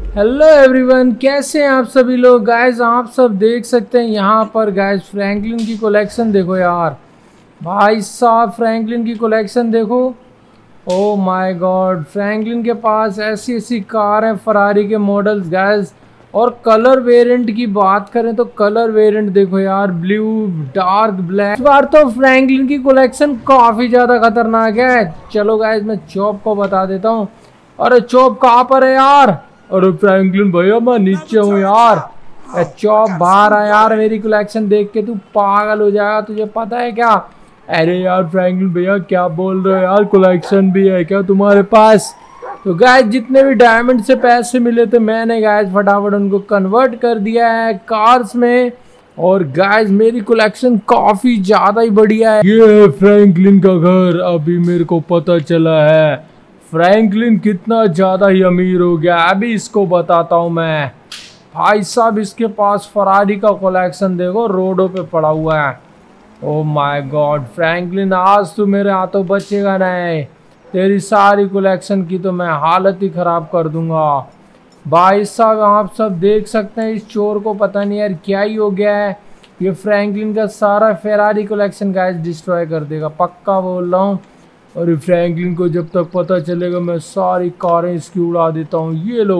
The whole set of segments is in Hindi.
हेलो एवरीवन, कैसे हैं आप सभी लोग। गाइस आप सब देख सकते हैं यहाँ पर गाइस फ्रैंकलिन की कलेक्शन देखो यार। भाई साहब फ्रैंकलिन की कलेक्शन देखो। ओ माय गॉड, फ्रैंकलिन के पास ऐसी ऐसी कार हैं फरारी के मॉडल्स गाइस। और कलर वेरिएंट की बात करें तो कलर वेरिएंट देखो यार, ब्लू, डार्क ब्लैक। इस बार तो फ्रैंकलिन की कलेक्शन काफ़ी ज़्यादा खतरनाक है। चलो गाइस मैं चॉप को बता देता हूँ। अरे चॉप कहाँ पर है यार? अरे फ्रैंकलिन भैया मैं नीचे हूँ यार। चॉप बाहर आ यार, मेरी कलेक्शन देख के तू पागल हो जाएगा, तुझे पता है क्या? अरे यार फ्रैंकलिन भैया क्या बोल रहे हो यार, कलेक्शन भी है क्या तुम्हारे पास? तो गाइस जितने भी डायमंड से पैसे मिले थे मैंने गाइस फटाफट उनको कन्वर्ट कर दिया है कार्स में। और गाइस मेरी कलेक्शन काफी ज्यादा ही बढ़िया है। ये है फ्रैंकलिन का घर। अभी मेरे को पता चला है फ्रैंकलिन कितना ज़्यादा ही अमीर हो गया। अभी इसको बताता हूँ मैं। भाई साहब इसके पास फरारी का कलेक्शन देखो, रोडों पे पड़ा हुआ है। ओ माय गॉड फ्रैंकलिन, आज तू मेरे हाथों बचेगा नहीं। तेरी सारी कलेक्शन की तो मैं हालत ही ख़राब कर दूंगा। भाई साहब आप सब देख सकते हैं, इस चोर को पता नहीं यार क्या ही हो गया है। ये फ्रैंकलिन का सारा फरारी कलेक्शन गाइस डिस्ट्रॉय कर देगा, पक्का बोल रहा हूँ। और फ्रैंकलिन को जब तक पता चलेगा मैं सारी कारें इसकी उड़ा देता हूँ। ये लो।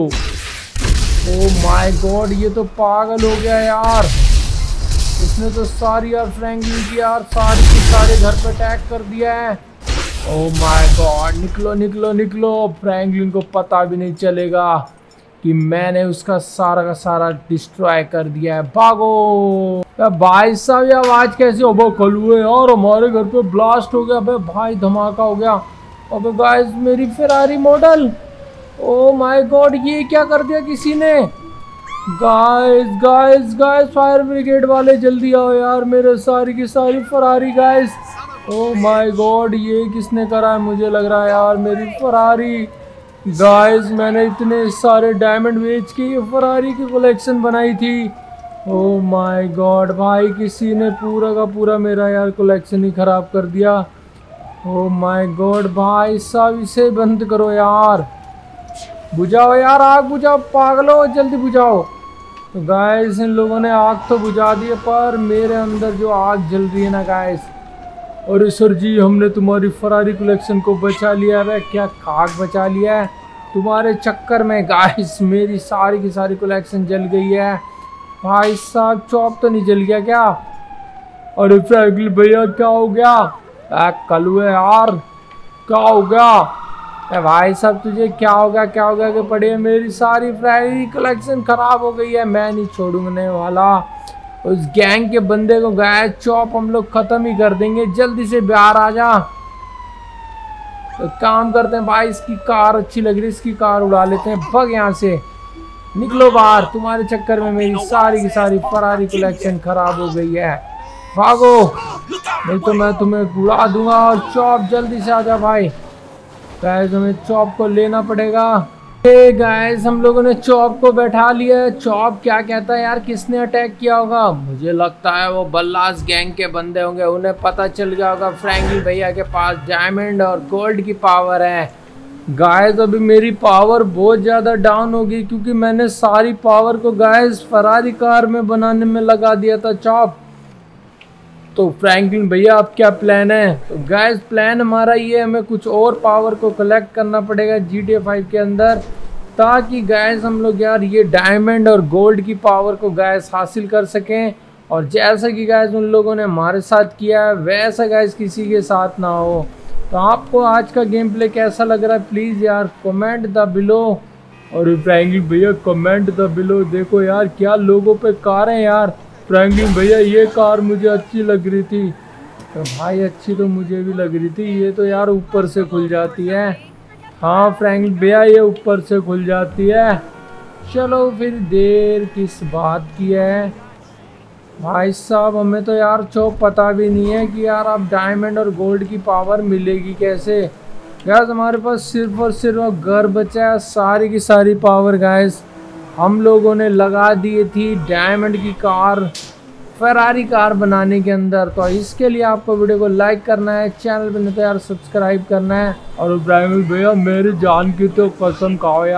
ओ माय गॉड, ये तो पागल हो गया यार। इसने तो सारी यार फ्रैंकलिन की यार सारी के सारे घर पे अटैक कर दिया है। ओ माय गॉड, निकलो निकलो निकलो। फ्रैंकलिन को पता भी नहीं चलेगा कि मैंने उसका सारा का सारा डिस्ट्रॉय कर दिया है। भागो। भाई साहब ये आवाज कैसी हो? वो कलुए यार, हमारे घर पे ब्लास्ट हो गया। अबे भाई धमाका हो गया। अबे गाइस मेरी Ferrari model. Oh my god, ये क्या कर दिया किसी ने? Guys guys guys fire brigade वाले जल्दी आओ यार, मेरे सारी की सारी Ferrari guys. Oh my god, ये किसने करा है? मुझे लग रहा है यार मेरी फरारी। गाइस मैंने इतने सारे डायमंड बेच के ये फरारी की कलेक्शन बनाई थी। ओ माय गॉड भाई, किसी ने पूरा का पूरा मेरा यार कलेक्शन ही खराब कर दिया। ओ माय गॉड भाई साहब, इसे बंद करो यार, बुझाओ यार, आग बुझाओ पागलो, जल्दी बुझाओ। तो गाइस इन लोगों ने आग तो बुझा दी, पर मेरे अंदर जो आग जल रही है ना गाइस। और सर जी हमने तुम्हारी फरारी कलेक्शन को बचा लिया है। क्या खाक बचा लिया है तुम्हारे चक्कर में गाइस, मेरी सारी की सारी कलेक्शन जल गई है। भाई साहब चॉप तो नहीं जल गया क्या? अरे फ्रैंकलिन भैया क्या हो गया? कलुए यार क्या हो गया? भाई साहब तुझे क्या हो गया कि पड़े? मेरी सारी फरारी कलेक्शन खराब हो गई है। मैं नहीं छोड़ने वाला उस गैंग के बंदे को। गाइस चॉप हम लोग खत्म ही कर देंगे, जल्दी से बाहर आ जा। तो काम करते हैं भाई, इसकी कार अच्छी लग रही है, इसकी कार उड़ा लेते हैं। भग यहाँ से, निकलो बाहर। तुम्हारे चक्कर में मेरी सारी की सारी फरारी कलेक्शन खराब हो गई है। भागो नहीं तो मैं तुम्हें उड़ा दूंगा। और चॉप जल्दी से आ जा भाई। गाइस हमें चॉप को लेना पड़ेगा। गाइस हम लोगों ने चॉप को बैठा लिया है। चॉप क्या कहता है यार, किसने अटैक किया होगा? मुझे लगता है वो बल्लास गैंग के बंदे होंगे। उन्हें पता चल गया होगा फ्रैंकलिन भैया के पास डायमंड और गोल्ड की पावर है। गाइस अभी मेरी पावर बहुत ज़्यादा डाउन हो गई, क्योंकि मैंने सारी पावर को गाइस फरारी कार में बनाने में लगा दिया था चॉप। तो फ्रैंकलिन भैया अब क्या प्लान है? तो गाइस प्लान हमारा ये, हमें कुछ और पावर को कलेक्ट करना पड़ेगा GTA 5 के अंदर, ताकि गाइस हम लोग यार ये डायमंड और गोल्ड की पावर को गाइस हासिल कर सकें। और जैसा कि गाइस उन लोगों ने हमारे साथ किया है वैसा गाइस किसी के साथ ना हो। तो आपको आज का गेम प्ले कैसा लग रहा है प्लीज़ यार कमेंट द बिलो। और फ्रैंकलिन भैया कमेंट द बिलो। देखो यार क्या लोगों पे कार है यार। फ्रैंकलिन भैया ये कार मुझे अच्छी लग रही थी। तो भाई अच्छी तो मुझे भी लग रही थी। ये तो यार ऊपर से खुल जाती है। हाँ फ्रैंकलिन भैया ये ऊपर से खुल जाती है। चलो फिर देर किस बात की है? भाई साहब हमें तो यार चौक पता भी नहीं है कि यार अब डायमंड और गोल्ड की पावर मिलेगी कैसे। गाइस हमारे पास सिर्फ और सिर्फ घर बचा है। सारी की सारी पावर गाइस हम लोगों ने लगा दी थी डायमंड की कार, फरारी कार बनाने के अंदर। तो इसके लिए आपको वीडियो को लाइक करना है, चैनल पे नहीं तो यार सब्सक्राइब करना है। और फ्रैंकलिन भैया मेरी जान की तो कसम खाओ यार,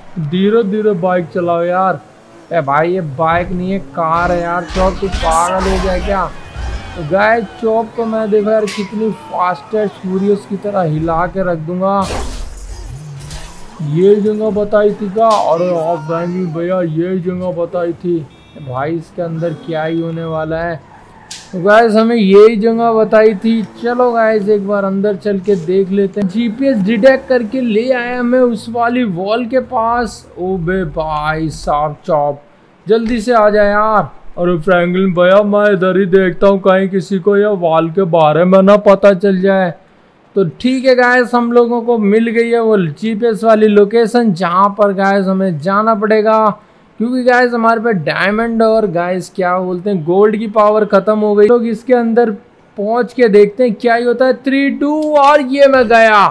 धीरे धीरे बाइक चलाओ यार। ए भाई ये बाइक नहीं है कार है यार। चौप तू पागल हो जाए क्या? तो गाइस चौप को मैं देखो यार कितनी फास्टेस्ट फ्यूरियस की तरह हिला के रख दूंगा। ये जगह बताई थी क्या? और भैया ये जगह बताई थी भाई। इसके अंदर क्या ही होने वाला है? तो गाइस हमें यही जगह बताई थी। चलो गाइस एक बार अंदर चल के देख लेते हैं। जीपीएस डिटेक्ट करके ले आया हमें उस वाली वॉल के पास। ओ बे भाई साहब चॉप जल्दी से आ जाए यार। अरे फ्रैंकलिन भैया मैं इधर ही देखता हूँ कहीं किसी को यह वॉल के बारे में ना पता चल जाए। तो ठीक है गाइस हम लोगों को मिल गई है वो जीपीएस वाली लोकेशन जहाँ पर गाइस हमें जाना पड़ेगा, क्योंकि गाइस हमारे पे डायमंड और गाइस क्या बोलते हैं गोल्ड की पावर खत्म हो गई। लोग इसके अंदर पहुंच के देखते हैं क्या ही होता है। 3 2 और ये मैं गया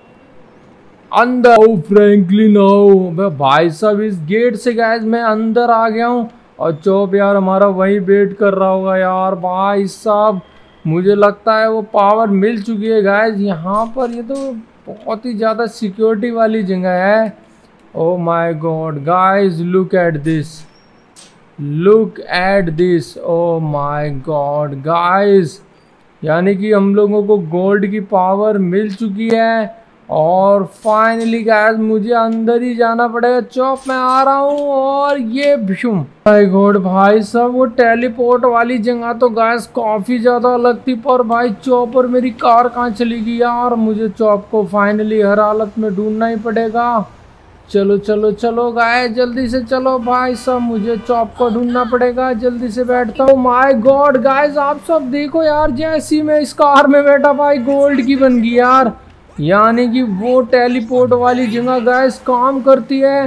अंदर। ओ फ्रैंकलिन आओ भाई साहब इस गेट से गाइस मैं अंदर आ गया हूँ। और चौप यार हमारा वही वेट कर रहा होगा यार। भाई साहब मुझे लगता है वो पावर मिल चुकी है गाइस यहाँ पर। ये तो बहुत ही ज़्यादा सिक्योरिटी वाली जगह है। Oh my God, guys, look at this. Look at this. Oh my God, guys. यानी कि हम लोगों को गोल्ड की पावर मिल चुकी है। और फाइनली गाइस मुझे अंदर ही जाना पड़ेगा। चौप मैं आ रहा हूँ और ये भीषुम माय गॉड भाई साहब वो टेलीपोर्ट वाली जगह तो गाइस काफ़ी ज़्यादा अलग थी। पर भाई चौप और मेरी कार कहाँ चली गई यार? मुझे चौप को फाइनली हर हालत में ढूंढना ही पड़ेगा। चलो चलो चलो गाइस जल्दी से चलो भाई साहब मुझे चॉप को ढूंढना पड़ेगा। जल्दी से बैठता हूँ। माय गॉड गाइस आप सब देखो यार जैसी मैं इस कार में बैठा भाई गोल्ड की बन गई यार। यानी कि वो टेलीपोर्ट वाली जगह गाइस काम करती है।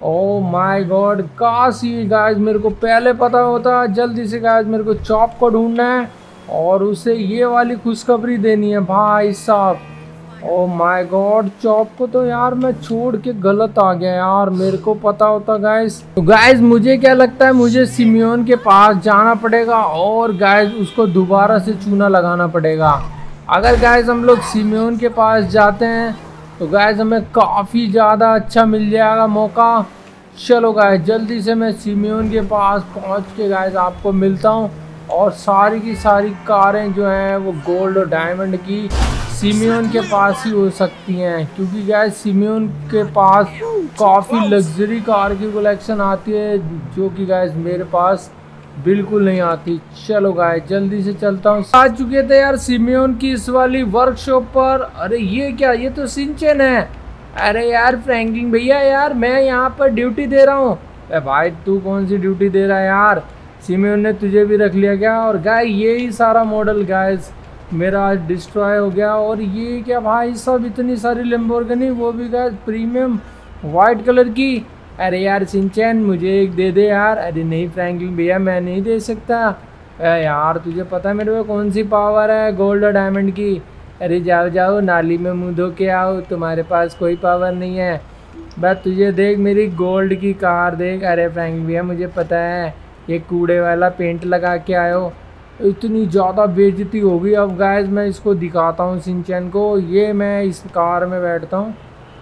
ओ माय गॉड काश ये गाइस मेरे को पहले पता होता। जल्दी से गाइस मेरे को चॉप को ढूंढना है और उसे ये वाली खुशखबरी देनी है भाई साहब। ओ माय गॉड चॉप को तो यार मैं छोड़ के गलत आ गया यार। मेरे को पता होता गाइस। तो गाइस मुझे क्या लगता है मुझे सिमियोन के पास जाना पड़ेगा और गाइस उसको दोबारा से चूना लगाना पड़ेगा। अगर गाइस हम लोग सिमियोन के पास जाते हैं तो गाइस हमें काफ़ी ज़्यादा अच्छा मिल जाएगा मौका। चलो गाइस जल्दी से मैं सिमियोन के पास पहुँच के गाइस आपको मिलता हूँ। और सारी की सारी कारें जो हैं वो गोल्ड और डायमंड की सिमियोन के पास ही हो सकती हैं, क्योंकि गाइस सिमियोन के पास काफ़ी लग्जरी कार की कलेक्शन आती है जो कि गाइस मेरे पास बिल्कुल नहीं आती। चलो गाइस जल्दी से चलता हूँ। आ चुके थे यार सिमियोन की इस वाली वर्कशॉप पर। अरे ये क्या? ये तो सिंचन है। अरे यार फ्रैंकलिन भैया यार मैं यहाँ पर ड्यूटी दे रहा हूँ। अरे भाई तू कौन सी ड्यूटी दे रहा है यार? सिमियोन ने तुझे भी रख लिया क्या? और गाइस यही सारा मॉडल गाइस मेरा आज डिस्ट्रॉय हो गया। और ये क्या भाई सब इतनी सारी लैम्बोर्गिनी वो भी गाइस प्रीमियम वाइट कलर की। अरे यार सिंचन मुझे एक दे दे यार। अरे नहीं फ्रैंकलिन भैया मैं नहीं दे सकता। अरे यार तुझे पता है मेरे पे कौन सी पावर है गोल्ड और डायमंड की। अरे जाओ जाओ नाली में मुँह धो के आओ, तुम्हारे पास कोई पावर नहीं है। बस तुझे देख मेरी गोल्ड की कार देख। अरे फ्रैंकलिन भैया मुझे पता है ये कूड़े वाला पेंट लगा के आयो। इतनी ज़्यादा बेइज्जती हो गई। अब गाइस मैं इसको दिखाता हूँ सिंचन को। ये मैं इस कार में बैठता हूँ।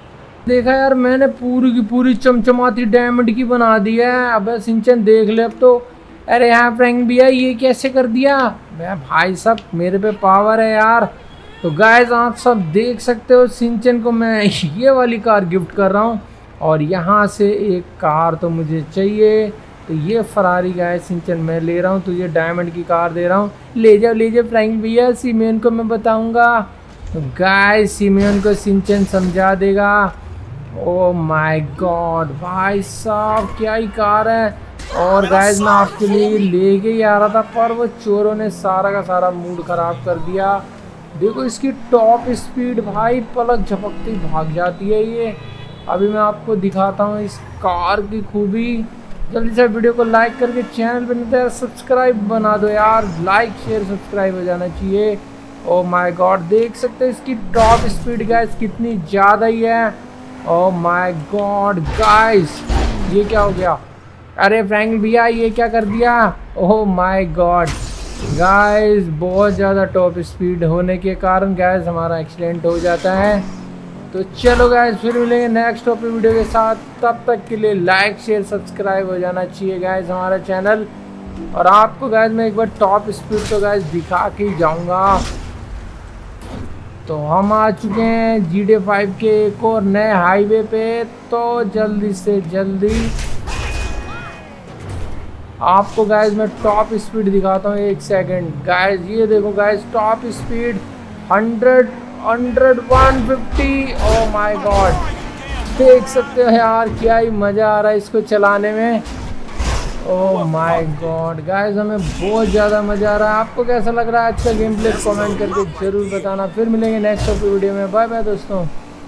देखा यार मैंने पूरी की पूरी चमचमाती डायमंड की बना दी है। अब सिंचन देख ले अब तो। अरे हाँ फ्रैंक भैया ये कैसे कर दिया? भाई साहब मेरे पे पावर है यार। तो गाइस आप सब देख सकते हो सिंचन को मैं ये वाली कार गिफ्ट कर रहा हूँ। और यहाँ से एक कार तो मुझे चाहिए। तो ये फरारी गाइस सिंचन मैं ले रहा हूँ। तो ये डायमंड की कार दे रहा हूँ। ले जाओ फ्रैंक भैया सिमियन को मैं बताऊँगा। तो गाइस सिमियन को सिंचन समझा देगा। ओ माय गॉड भाई साहब क्या ही कार है। और गाइस मैं आपके लिए लेके ही आ रहा था पर वो चोरों ने सारा का सारा मूड ख़राब कर दिया। देखो इसकी टॉप स्पीड भाई पलक झपकती भाग जाती है ये। अभी मैं आपको दिखाता हूँ इस कार की खूबी। जल्दी से वीडियो को लाइक करके चैनल पे नहीं तो सब्सक्राइब बना दो यार। लाइक शेयर सब्सक्राइब हो जाना चाहिए। ओ माय गॉड देख सकते हैं इसकी टॉप स्पीड गाइस कितनी ज़्यादा ही है। ओ माय गॉड गाइस ये क्या हो गया? अरे फ्रैंक भैया ये क्या कर दिया? ओह माय गॉड गाइस बहुत ज़्यादा टॉप स्पीड होने के कारण गाइस हमारा एक्सीडेंट हो जाता है। तो चलो गाइज फिर मिलेंगे नेक्स्ट टॉपिक वीडियो के साथ, तब तक के लिए लाइक शेयर सब्सक्राइब हो जाना चाहिए गाइज हमारा चैनल। और आपको गाइज मैं एक बार टॉप स्पीड तो गाइज दिखा के ही जाऊँगा। तो हम आ चुके हैं GTA 5 के एक और नए हाईवे पे, तो जल्दी से जल्दी आपको गाइज मैं टॉप स्पीड दिखाता हूँ। एक सेकंड गाइज, ये देखो guys top speed 100 150। Oh my god, देख सकते हो यार क्या ही मज़ा आ रहा है इसको चलाने में। ओह माय गॉड गाइज, हमें बहुत ज़्यादा मज़ा आ रहा है। आपको कैसा लग रहा है आज का गेम प्ले कमेंट करके ज़रूर बताना। फिर मिलेंगे नेक्स्ट वीडियो में। बाय बाय दोस्तों।